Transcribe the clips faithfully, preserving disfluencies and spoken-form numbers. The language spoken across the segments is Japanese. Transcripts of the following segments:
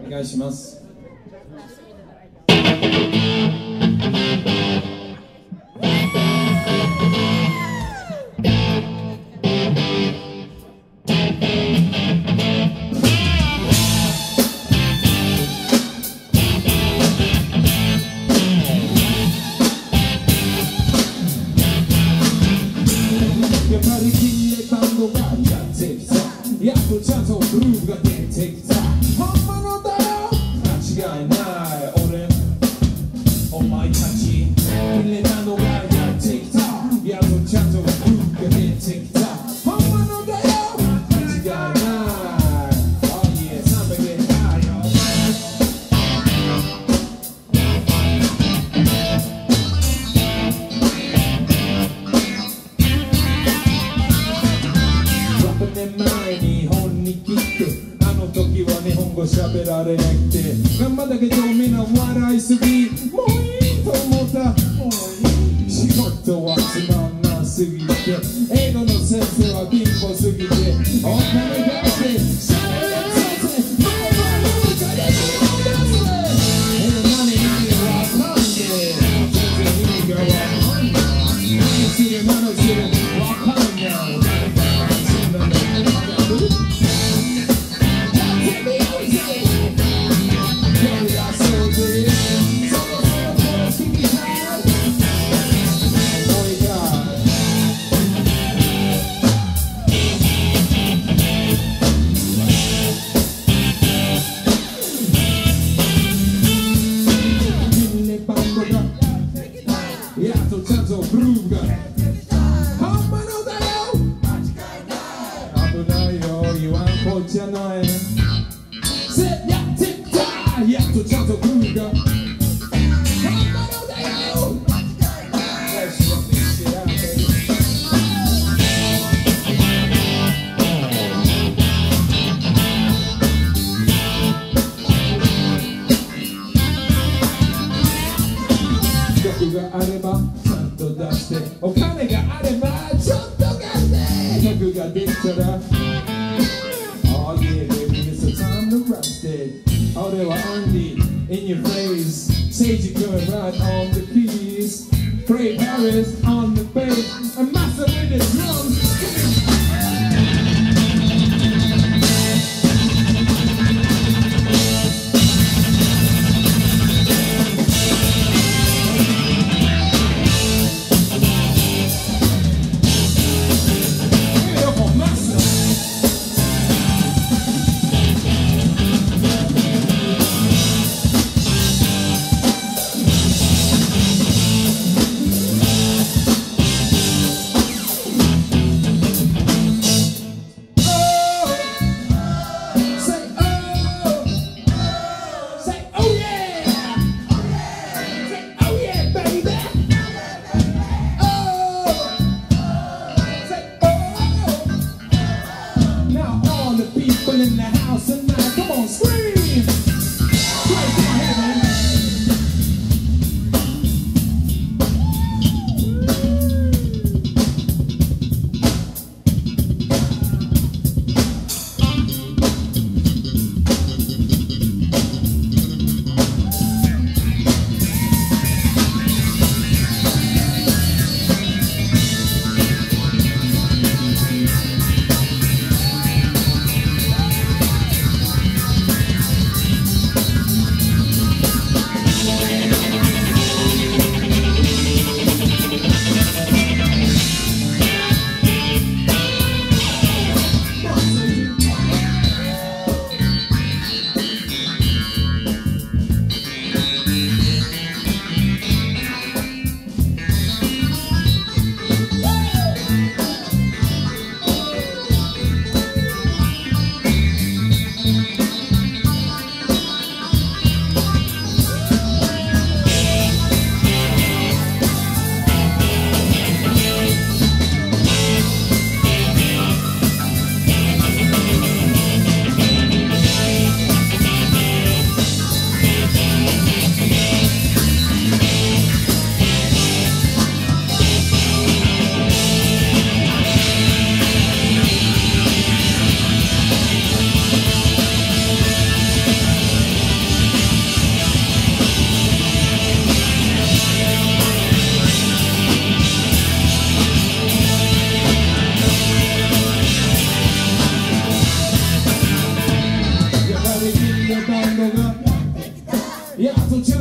お願いします。やっぱりキーバンドがやってきた。やっとちゃんとグルーヴが出てきた。本物だよ間違いない。俺お前たち入れたのがやってきた。やっとちゃんとグルーヴが出てきた。本物だよ間違いない。Oh yeah, time to get high, yo. ろくねんまえ日本に来て、あの時は日本語喋られなくて、頑張ったけどみんな笑いすぎ、もういいと思った。もういい。仕事はつまんなすぎて、英語の先生は貧乏すぎて、お金がして喋れさせ、もうもう金にも出せ。え何意味わかんねえ。全然意味がわかんない。何する何するわかんない。やっとちゃんとグルーヴが本物だよ危ないよ言わんこっちゃない。せやってきたやっとちゃんとグルーヴが本物だよ。曲があればちゃんと出して、お金があればちょっと貸して。曲ができたら Oh yeah baby it's a time to rest it.俺は only in your face. Sage you going right on the keys. Pray Paris on the bass. And master with the drums.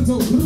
ンズをフル